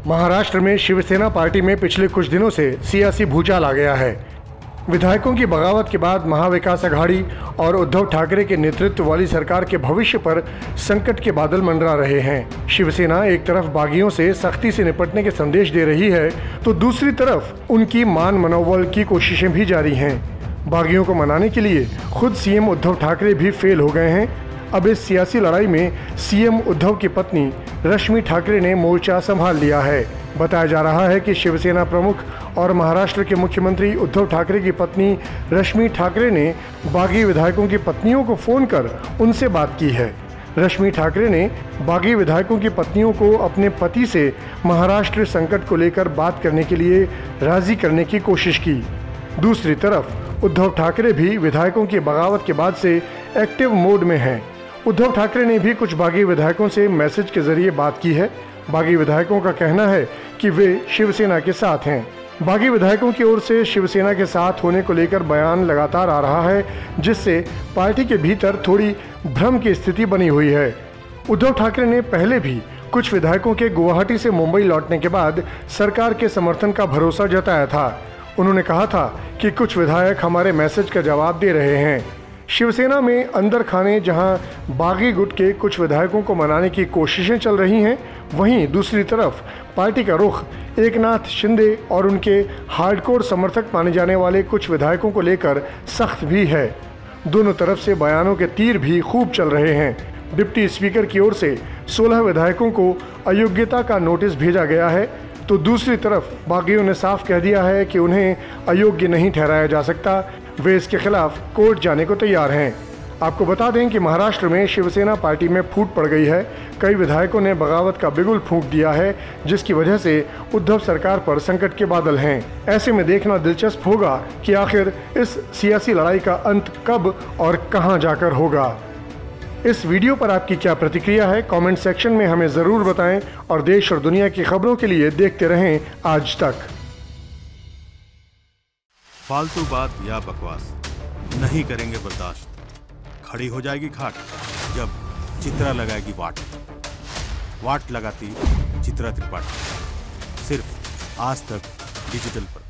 महाराष्ट्र में शिवसेना पार्टी में पिछले कुछ दिनों से सियासी भूचाल आ गया है। विधायकों की बगावत के बाद महाविकास अघाड़ी और उद्धव ठाकरे के नेतृत्व वाली सरकार के भविष्य पर संकट के बादल मंडरा रहे हैं। शिवसेना एक तरफ बागियों से सख्ती से निपटने के संदेश दे रही है, तो दूसरी तरफ उनकी मान मनोबल की कोशिशें भी जारी हैं। बागियों को मनाने के लिए खुद सीएम उद्धव ठाकरे भी फेल हो गए हैं। अब इस सियासी लड़ाई में सीएम उद्धव की पत्नी रश्मि ठाकरे ने मोर्चा संभाल लिया है। बताया जा रहा है कि शिवसेना प्रमुख और महाराष्ट्र के मुख्यमंत्री उद्धव ठाकरे की पत्नी रश्मि ठाकरे ने बागी विधायकों की पत्नियों को फोन कर उनसे बात की है। रश्मि ठाकरे ने बागी विधायकों की पत्नियों को अपने पति से महाराष्ट्र संकट को लेकर बात करने के लिए राजी करने की कोशिश की। दूसरी तरफ उद्धव ठाकरे भी विधायकों की बगावत के बाद से एक्टिव मोड में हैं। उद्धव ठाकरे ने भी कुछ बागी विधायकों से मैसेज के जरिए बात की है। बागी विधायकों का कहना है कि वे शिवसेना के साथ हैं। बागी विधायकों की ओर से शिवसेना के साथ होने को लेकर बयान लगातार आ रहा है, जिससे पार्टी के भीतर थोड़ी भ्रम की स्थिति बनी हुई है। उद्धव ठाकरे ने पहले भी कुछ विधायकों के गुवाहाटी से मुंबई लौटने के बाद सरकार के समर्थन का भरोसा जताया था। उन्होंने कहा था कि कुछ विधायक हमारे मैसेज का जवाब दे रहे हैं। शिवसेना में अंदर खाने जहां बागी गुट के कुछ विधायकों को मनाने की कोशिशें चल रही हैं, वहीं दूसरी तरफ पार्टी का रुख एकनाथ शिंदे और उनके हार्डकोर समर्थक माने जाने वाले कुछ विधायकों को लेकर सख्त भी है। दोनों तरफ से बयानों के तीर भी खूब चल रहे हैं। डिप्टी स्पीकर की ओर से 16 विधायकों को अयोग्यता का नोटिस भेजा गया है, तो दूसरी तरफ बागियों ने साफ कह दिया है कि उन्हें अयोग्य नहीं ठहराया जा सकता। वे इसके खिलाफ कोर्ट जाने को तैयार हैं। आपको बता दें कि महाराष्ट्र में शिवसेना पार्टी में फूट पड़ गई है। कई विधायकों ने बगावत का बिगुल फूंक दिया है, जिसकी वजह से उद्धव सरकार पर संकट के बादल हैं। ऐसे में देखना दिलचस्प होगा कि आखिर इस सियासी लड़ाई का अंत कब और कहां जाकर होगा। इस वीडियो पर आपकी क्या प्रतिक्रिया है, कमेंट सेक्शन में हमें ज़रूर बताएं और देश और दुनिया की खबरों के लिए देखते रहें आज तक। फालतू बात या बकवास नहीं करेंगे बर्दाश्त। खड़ी हो जाएगी खाट जब चित्रा लगाएगी वाट। वाट लगाती चित्रा त्रिपाठी। सिर्फ आज तक डिजिटल पर।